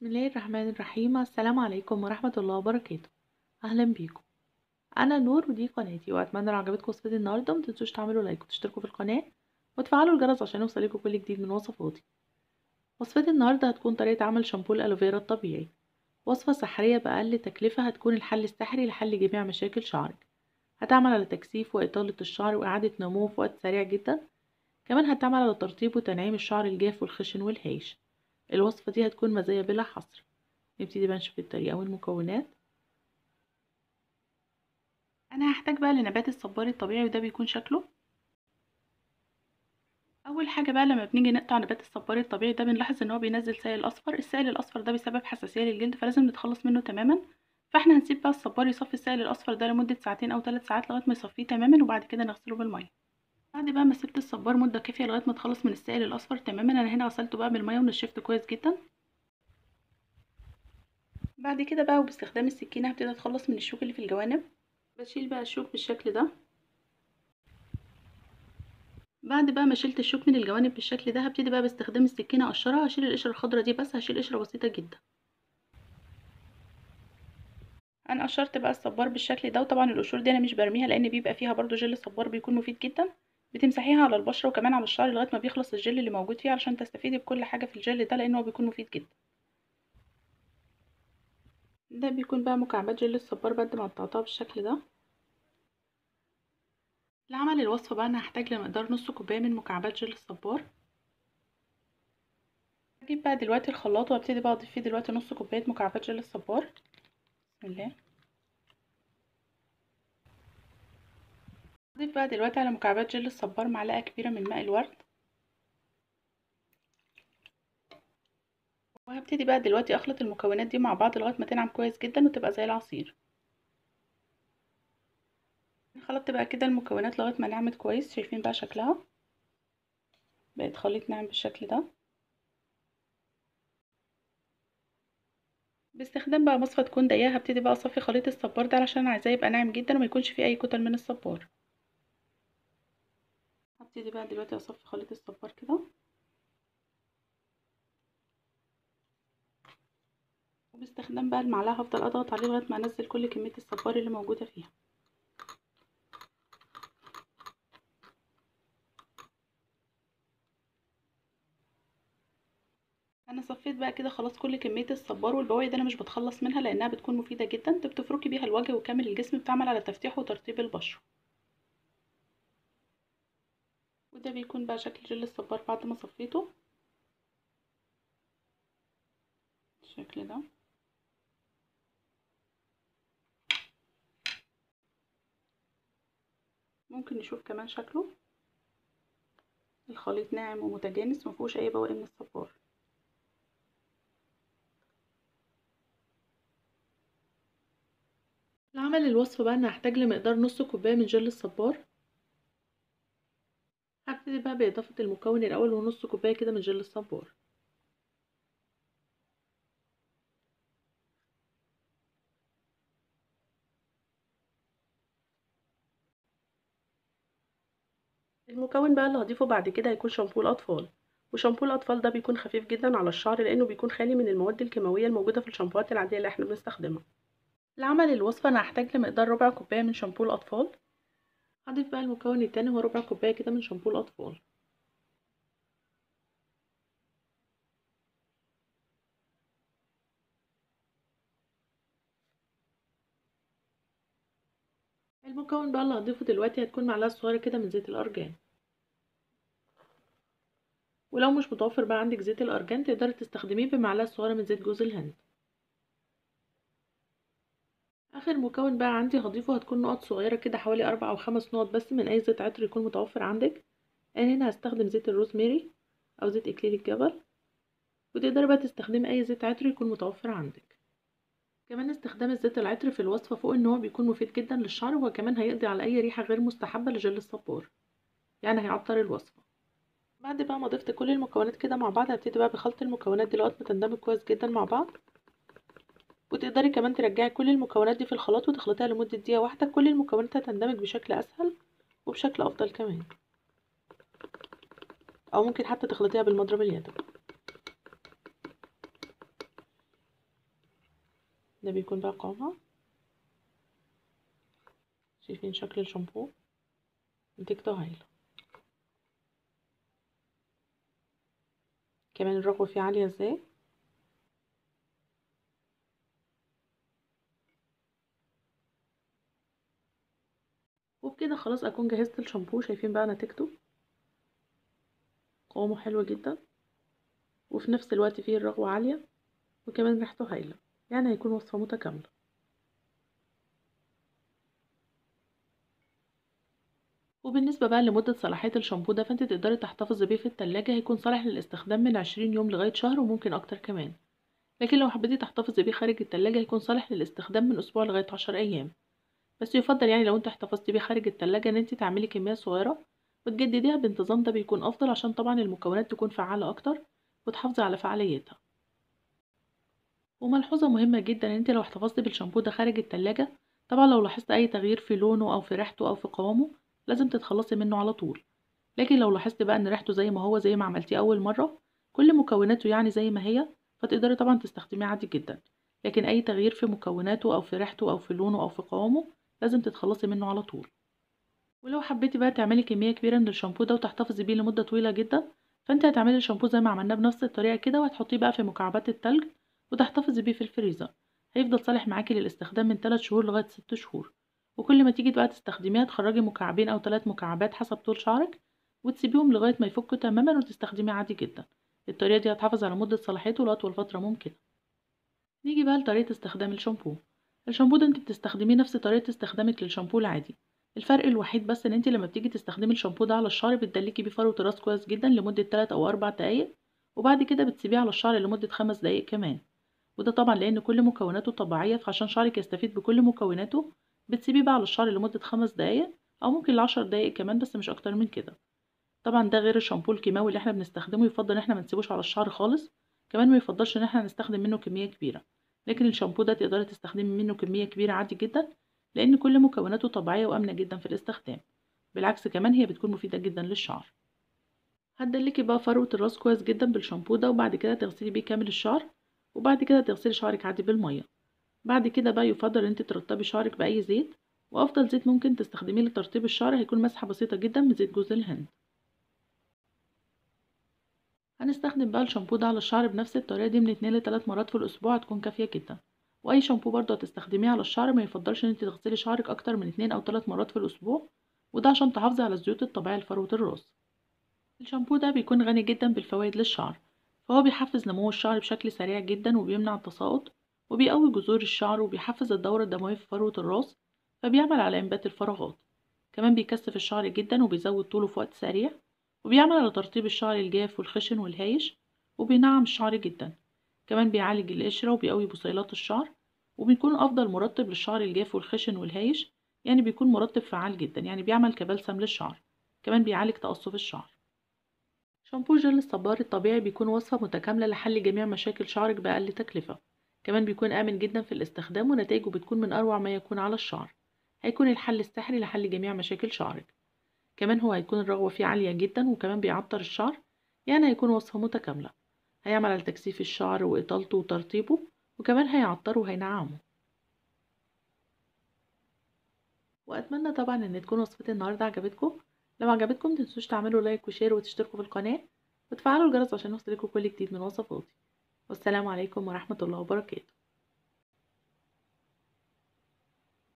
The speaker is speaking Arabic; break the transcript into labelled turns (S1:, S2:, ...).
S1: بسم الله الرحمن الرحيم. السلام عليكم ورحمة الله وبركاته. أهلا بيكم. أنا نور ودي قناتي، وأتمنى لو عجبتكم وصفتي النهاردة متنسوش تعملوا لايك وتشتركوا في القناة وتفعلوا الجرس عشان يوصلكوا كل جديد من وصفاتي. وصفتي النهاردة هتكون طريقة عمل شامبو الألوفيرا الطبيعي، وصفة سحرية بأقل تكلفة، هتكون الحل السحري لحل جميع مشاكل شعرك. هتعمل على تكثيف وإطالة الشعر وإعادة نموه في وقت سريع جدا. كمان هتعمل على ترطيب وتنعيم الشعر الجاف والخشن والهايش. الوصفة دي هتكون مزايا بلا حصر. نبتدي بقى نشوف الطريقة والمكونات. انا هحتاج بقى لنبات الصبار الطبيعي، وده بيكون شكله. اول حاجه بقى لما بنيجي نقطع نبات الصبار الطبيعي ده بنلاحظ ان هو بينزل سائل اصفر. السائل الاصفر ده بسبب حساسيه للجلد، فلازم نتخلص منه تماما. فاحنا هنسيب بقى الصبار يصفي السائل الاصفر ده لمده ساعتين او 3 ساعات لغايه ما يصفيه تماما، وبعد كده نغسله بالميه. بعد بقى ما سبت الصبار مده كافيه لغايه ما اتخلص من السائل الاصفر تماما، انا هنا غسلته بقى بالميه ونشفته كويس جدا. بعد كده بقى وباستخدام السكينه هبتدي اتخلص من الشوك اللي في الجوانب. بشيل بقى الشوك بالشكل ده. بعد بقى ما شلت الشوك من الجوانب بالشكل ده هبتدي بقى باستخدام السكينه اقشرها. هشيل القشره الخضراء دي بس، هشيل قشره بسيطه جدا. انا قشرت بقى الصبار بالشكل ده، وطبعا القشور دي انا مش برميها لان بيبقى فيها برضو جل صبار بيكون مفيد جدا. بتمسحيها على البشره وكمان على الشعر لغايه ما بيخلص الجل اللي موجود فيه، علشان تستفيدي بكل حاجه في الجل ده لانه بيكون مفيد جدا. ده بيكون بقى مكعبات جل الصبار بعد ما قطعتها بالشكل ده. لعمل الوصفه بقى انا هحتاج لمقدار نص كوبايه من مكعبات جل الصبار. هجيب بقى دلوقتي الخلاط وابتدي بقى اضيف فيه دلوقتي نص كوبايه مكعبات جل الصبار. بسم الله. هضيف بقى دلوقتي على مكعبات جل الصبار معلقه كبيره من ماء الورد. وهبتدي بقى دلوقتي اخلط المكونات دي مع بعض لغايه ما تنعم كويس جدا وتبقى زي العصير. خلطت بقى كده المكونات لغايه ما نعمت كويس. شايفين بقى شكلها بقت خليط ناعم بالشكل ده. باستخدام بقى مصفى تكون ضيقه هبتدي بقى اصفي خليط الصبار ده علشان عايزاه يبقى ناعم جدا وما يكونش فيه اي كتل من الصبار. هبتدي بقى دلوقتي اصفي خليط الصبار كده. وباستخدام بقى المعلقه هفضل اضغط عليه لغايه ما انزل كل كميه الصبار اللي موجوده فيها. انا صفيت بقى كده خلاص كل كميه الصبار، والبواقي ده انا مش بتخلص منها لانها بتكون مفيده جدا. انت بتفركي بيها الوجه وكامل الجسم، بتعمل على تفتيح وترطيب البشره. وده بيكون بقى شكل جل الصبار بعد ما صفيته بالشكل ده. ممكن نشوف كمان شكله. الخليط ناعم ومتجانس مفيهوش اي بواقي من الصبار. لعمل الوصفة بقى انا هحتاج لمقدار نص كوباية من جل الصبار. هبتدي بقى باضافة المكون الاول ونص كوباية كده من جل الصبار. المكون بقى اللي هضيفه بعد كده هيكون شامبو الاطفال. وشامبو الاطفال ده بيكون خفيف جدا على الشعر لانه بيكون خالي من المواد الكيماويه الموجوده في الشامبوهات العاديه اللي احنا بنستخدمها. لعمل الوصفه انا هحتاج لمقدار ربع كوبايه من شامبو الاطفال. هضيف بقى المكون التاني هو ربع كوبايه كده من شامبو الاطفال. المكون بقى اللي هضيفه دلوقتي هتكون معلقه صغيره كده من زيت الارجان. ولو مش متوفر بقى عندك زيت الارجان تقدري تستخدميه بمعلقه صغيره من زيت جوز الهند. اخر مكون بقى عندي هضيفه هتكون نقط صغيره كده حوالي 4 أو 5 نقط بس من اي زيت عطر يكون متوفر عندك. انا هنا هستخدم زيت الروزماري او زيت اكليل الجبل. وتقدري بقى تستخدمي اي زيت عطر يكون متوفر عندك. كمان استخدام الزيت العطر في الوصفه فوق ان هو بيكون مفيد جدا للشعر، وكمان هيقضي على اي ريحه غير مستحبه لجل الصبار، يعني هيعطر الوصفه. بعد بقى ما ضفت كل المكونات كده مع بعض هبتدي بقى بخلط المكونات دي لغايه ما تندمج كويس جدا مع بعض. وتقدري كمان ترجعي كل المكونات دي في الخلاط وتخلطيها لمدة دقيقة واحدة. كل المكونات هتندمج بشكل أسهل وبشكل أفضل كمان. أو ممكن حتى تخلطيها بالمضرب اليدوي. ده بيكون بقى قوامها. شايفين شكل الشامبو؟ نتيجته هايلة. كمان الرغوة فيه عالية ازاي. وبكده خلاص اكون جهزت الشامبو. شايفين بقى نتيجته؟ قوامه حلو جدا، وفي نفس الوقت فيه الرغوة عالية، وكمان ريحته هايلة. يعني هيكون وصفة متكاملة. وبالنسبة بقى لمدة صلاحية الشامبو ده، فانت تقدري تحتفظي بيه في التلاجة. هيكون صالح للاستخدام من 20 يوم لغاية شهر، وممكن اكتر كمان. لكن لو حبيتي تحتفظي بيه خارج التلاجة، هيكون صالح للاستخدام من اسبوع لغاية 10 ايام. بس يفضل يعني لو انت احتفظتي بيه خارج التلاجة ان انت تعملي كمية صغيرة وتجدديها بانتظام. ده بيكون افضل عشان طبعا المكونات تكون فعالة اكتر وتحافظي على فعاليتها. وملحوظة مهمة جدا ان انت لو احتفظتي بالشامبو ده خارج التلاجة، طبعا لو لاحظت اي تغيير في لونه او في ريحته او في قوامه، لازم تتخلصي منه على طول. لكن لو لاحظت بقى ان ريحته زي ما هو، زي ما عملتيه اول مرة، كل مكوناته يعني زي ما هي، فتقدري طبعا تستخدميه عادي جدا. لكن اي تغيير في مكوناته او في ريحته او في لونه او في قوامه، لازم تتخلصي منه على طول. ولو حبيتي بقى تعملي كمية كبيرة من الشامبو ده وتحتفظي بيه لمدة طويلة جدا، فانت هتعملي الشامبو زي ما عملناه بنفس الطريقة كده، وهتحطيه بقى في مكعبات التلج وتحتفظي بيه في الفريزر. هيفضل صالح معاكي للاستخدام من 3 شهور لغاية 6 شهور. وكل ما تيجي بقى تستخدميها، تخرجي مكعبين او 3 مكعبات حسب طول شعرك، وتسيبيهم لغاية ما يفكوا تماما وتستخدميه عادي جدا. الطريقة دي هتحافظ على مدة صلاحيته لأطول فترة ممكنة. نيجي بقى لطريقة استخدام الشامبو. الشامبو ده انت بتستخدميه نفس طريقة استخدامك للشامبو العادي. الفرق الوحيد بس ان انت لما بتيجي تستخدمي الشامبو ده على الشعر، بتدلكي بيه فروة الراس كويس جدا لمدة 3 او 4 دقايق، وبعد كده بتسيبيه على الشعر لمدة 5 دقايق كمان. وده طبعا لان كل مكوناته طبيعية، فعشان شعرك يستفيد بكل مكوناته بتسيبيه بقى على الشعر لمدة 5 دقايق، او ممكن ل10 دقايق كمان، بس مش اكتر من كده. طبعا ده غير الشامبو الكيماوي اللي احنا بنستخدمه، يفضل ان احنا ما نسيبوش على الشعر خالص. كمان ما يفضلش ان احنا نستخدم منه كمية كبيرة. لكن الشامبو ده تقدري تستخدمي منه كمية كبيرة عادي جدا، لان كل مكوناته طبيعية وامنة جدا في الاستخدام. بالعكس كمان هي بتكون مفيدة جدا للشعر. هتدلكي بقى فروة الراس كويس جدا بالشامبو ده، وبعد كده تغسلي بيه كامل الشعر، وبعد كده تغسلي شعرك عادي بالمية. بعد كده بقى يفضل ان انت ترطبي شعرك بأي زيت. وافضل زيت ممكن تستخدميه لترطيب الشعر هيكون مسحة بسيطة جدا من زيت جوز الهند. هنستخدم بقى الشامبو ده على الشعر بنفس الطريقة دي من 2 ل3 مرات في الأسبوع، هتكون كافية جدا. وأي شامبو برضه هتستخدميه على الشعر ما يفضلش إن انت تغسلي شعرك أكتر من 2 أو 3 مرات في الأسبوع، وده عشان تحافظي على الزيوت الطبيعية لفروة الراس. الشامبو ده بيكون غني جدا بالفوائد للشعر، فهو بيحفز نمو الشعر بشكل سريع جدا، وبيمنع التساقط، وبيقوي جذور الشعر، وبيحفز الدورة الدموية في فروة الراس، فبيعمل على إنبات الفراغات. كمان بيكثف الشعر جدا وبيزود طوله في وقت سريع، وبيعمل على ترطيب الشعر الجاف والخشن والهايش، وبينعم الشعر جدا. كمان بيعالج القشرة وبيقوي بصيلات الشعر، وبيكون أفضل مرطب للشعر الجاف والخشن والهايش. يعني بيكون مرطب فعال جدا، يعني بيعمل كبلسم للشعر. كمان بيعالج تقصف الشعر. شامبو جل الصبار الطبيعي بيكون وصفة متكاملة لحل جميع مشاكل شعرك بأقل تكلفة. كمان بيكون آمن جدا في الاستخدام، ونتائجه بتكون من أروع ما يكون على الشعر. هيكون الحل السحري لحل جميع مشاكل شعرك. كمان هو هيكون الرغوة فيه عالية جدا، وكمان بيعطر الشعر. يعني هيكون وصفة متكاملة. هيعمل على تكثيف الشعر وإطالته وترطيبه، وكمان هيعطره وهينعمه. وأتمنى طبعا إن تكون وصفتي النهاردة عجبتكم. لو عجبتكم متنسوش تعملوا لايك وشير وتشتركوا في القناة، وتفعلوا الجرس عشان يوصلكوا كل جديد من وصفاتي. والسلام عليكم ورحمة الله وبركاته.